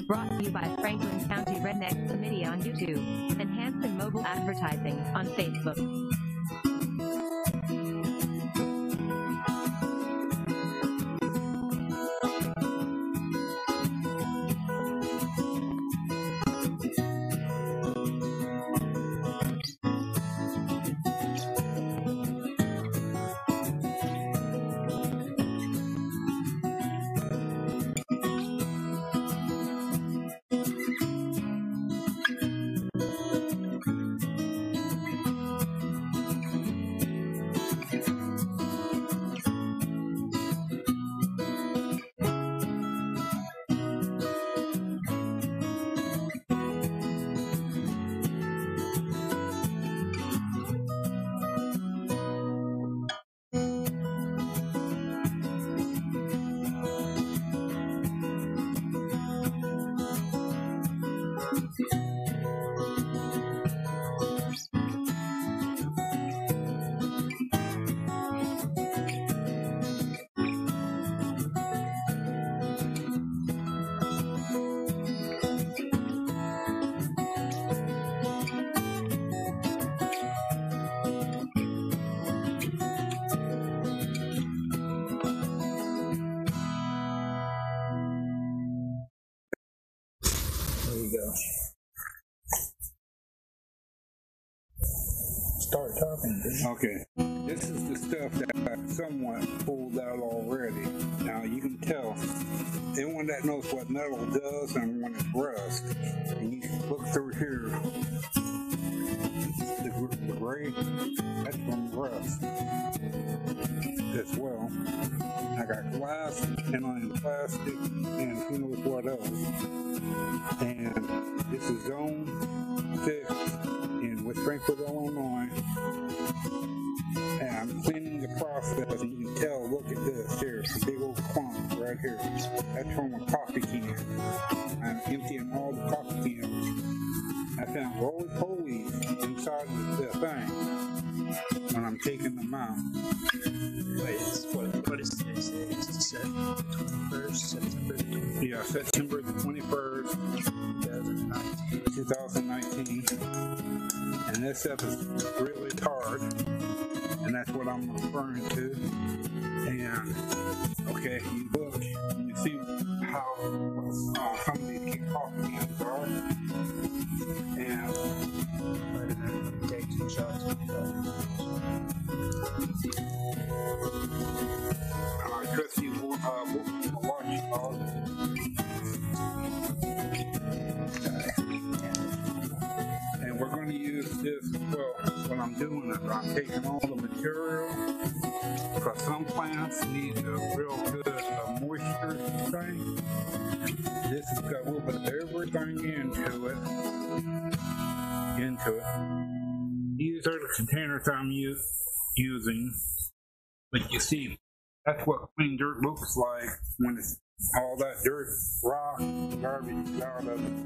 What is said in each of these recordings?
Brought to you by Franklin County Redneck Committee on YouTube and Hanson Mobile Advertising on Facebook. Go. Start talking, dude. Okay. This is the stuff that I somewhat pulled out already. Now you can tell anyone that knows what metal does and when it's rust, and you can look through here, the gray, that's from rust as well. I got glass and I'm plastic and who knows what else. And this is Zone 6 in West Frankfort, Illinois. And I'm cleaning the process, and you can tell, look at this here, a big old clump right here. That's from a coffee can. I'm emptying all the coffee cans. I found roly-polies inside the thing when I'm taking them out. Wait, what is today's date? Is it set 21st, September 21st? Yeah, September the 21st, 2019. And this stuff is really hard, and that's what I'm referring to. And, okay, you look, and you see how some of these coffee cans are. And take some shots. I trust you watch all. And we're going to use this, well, what I'm doing is I'm taking all the material, because some plants need a real good moisture thing. This has got a little bit of everything into it. These are the containers I'm using, but you see, that's what clean dirt looks like when it's all that dirt, rock, garbage out of it.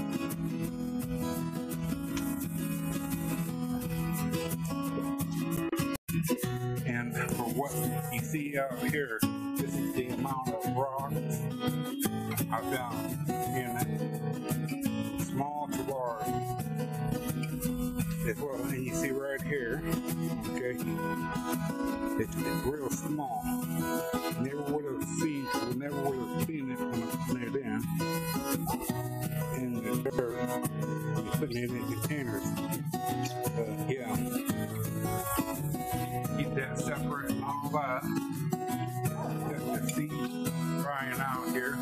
And for what you see out here, this is the amount of rock I found in it, small to large. As well, and you see right here, okay, it's real small. Never would have seen it when I put it in the dirt. You're putting it in containers. Yeah, keep that separate and all that. Got the seeds drying out here.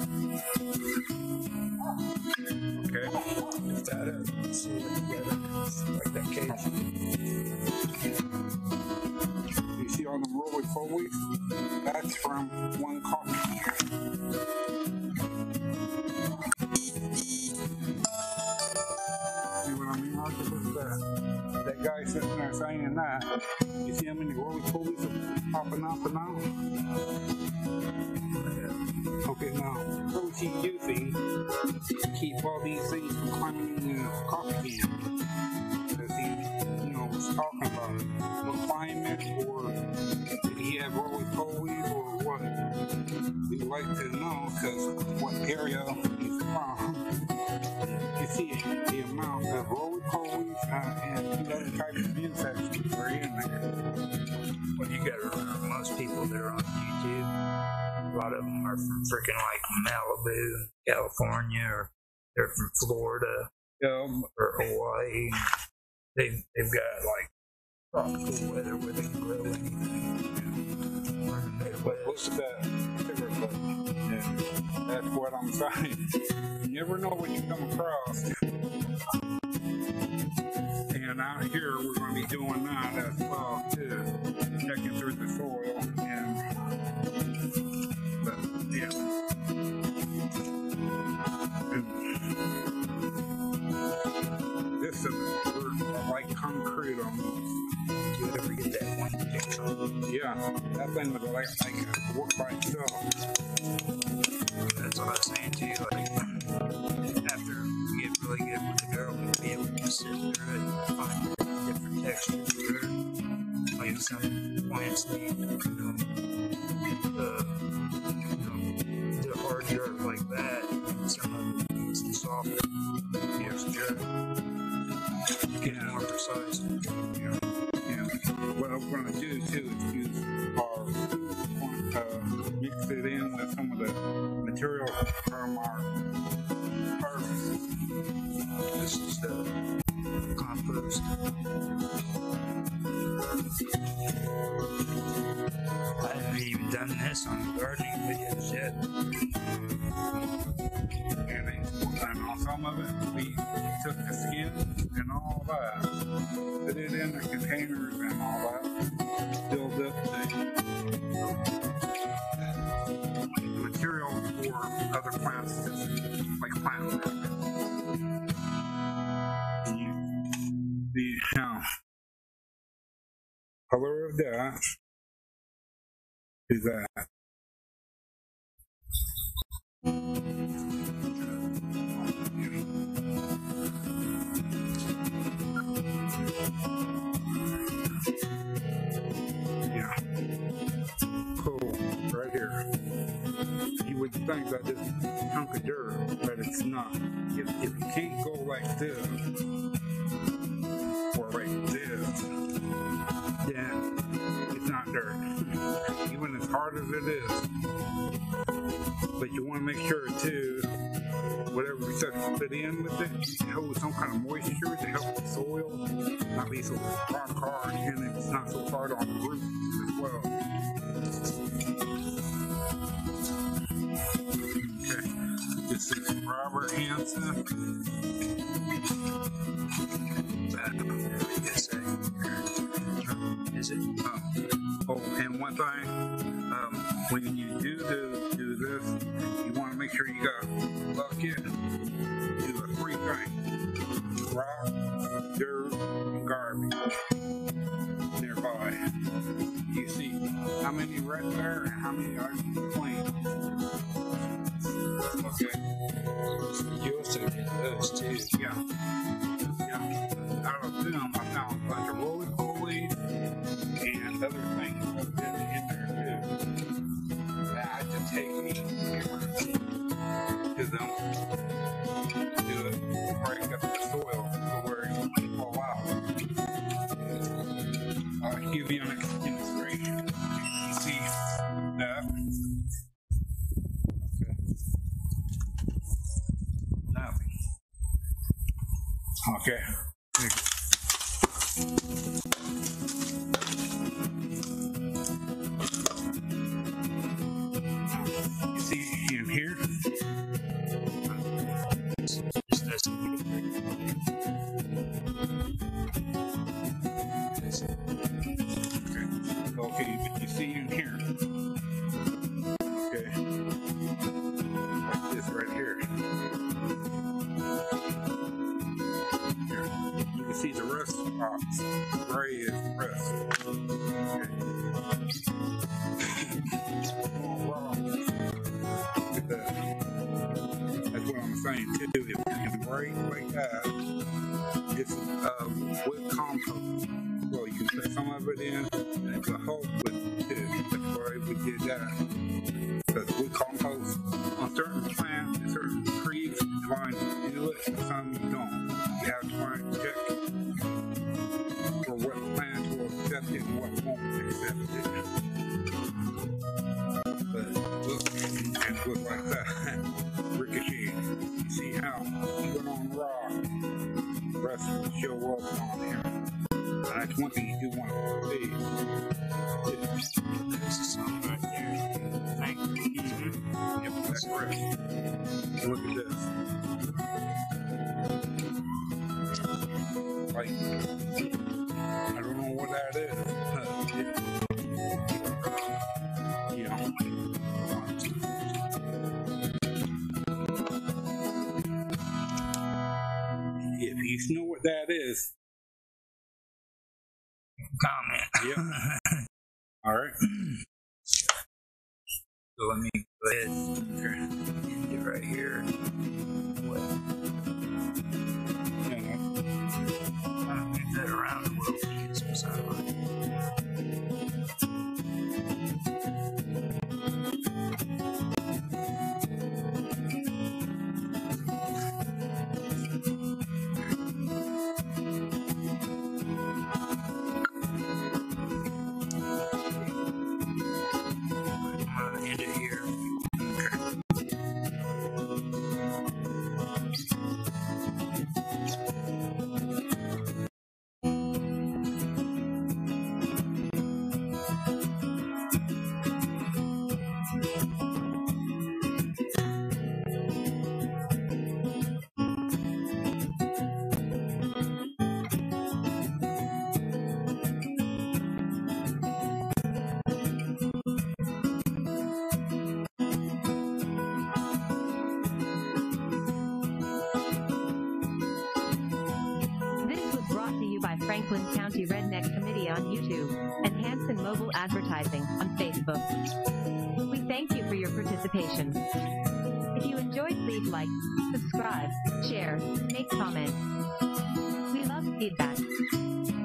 Okay. Lift that up and see it together. Like that cage. You see all the roly-polies? That's from one coffee can. See what I mean? Look at that. That guy sitting there saying that. You see how many roly-polies are popping up and out? Okay, now, what was he using to keep all these things from climbing in the coffee can? Because he, was talking about what climate, or did he have roly-polies, or what? We'd like to know, because what area is from, you see the amount of roly-polies and other types of insects that are in there. Well, you gotta remember, most people that are on YouTube, a lot of them are from freaking like Malibu, California, or they're from Florida or Hawaii. They've got like tropical weather where they can grow anything. We're in the Midwest. Look at that sugar button. And that's what I'm saying. You never know what you come across. And out here, we're going to be doing that as well, too. Checking through the soil. But, yeah. And this is like concrete almost. You ever get that one picture? Yeah, that thing would like work by itself. That's what I was saying to you. Like, after we get really good with the girl, we'll be able to sit through it and find different textures for her. Like some plants need, the hard dirt like that, and some of it needs the soft texture. Get more precise. Yeah. What I'm going to do too is use our mix it in with some of the material from our harvest. This is the compost. I haven't even done this on the gardening videos yet. And on some of it, we took the skin and all that, put it in the containers and all that, filled up the material for other plants, like plant matter. The color of that is that. Yeah. Cool. Right here. You would think that this chunk of dirt, but it's not. If you can't go like this, or like this, then it's not dirt. Even as hard as it is. But you want to make sure too, whatever stuff you put in with it holds some kind of moisture to help the soil not be so rock hard, and it's not so hard on the roots as well. Okay, this is Robert Hansen. Is it? Oh, and one thing, when you do this, you want to make sure you got a bucket. Do a 3 things: rock, dirt, and garbage nearby. You see how many right there and how many are clean. Okay. You also get those too. Yeah. Out of them, I found a bunch of roly-polies and other things in there too. I just take these to them, do it, break up the soil to where it can fall out. I'll give you an illustration. You can see that. Nothing. Okay. You see in here? Okay, but you see in here. Okay. Like this right here. Here. You can see the rust spots. Gray is rust. Okay. Look at that. That's what I'm saying too. If you can break like that, it's wood compost. Well, you can put some of it in, and it will help with it too. That's why we did that. Because wood compost on show up on here. That's one thing you do want to see. This is something right there. Thank you. Yep, that's correct. Look at this. Like, I don't know what that is. Yeah. If you know what that is, Comment. yep. All right. So let me go ahead and end it right here. What? Yeah. I'll move that around a little to get some sunlight. End it here. Franklin County Redneck Committee on YouTube, and Hanson Mobile Advertising on Facebook. We thank you for your participation. If you enjoyed, please like, subscribe, share, make comments. We love feedback.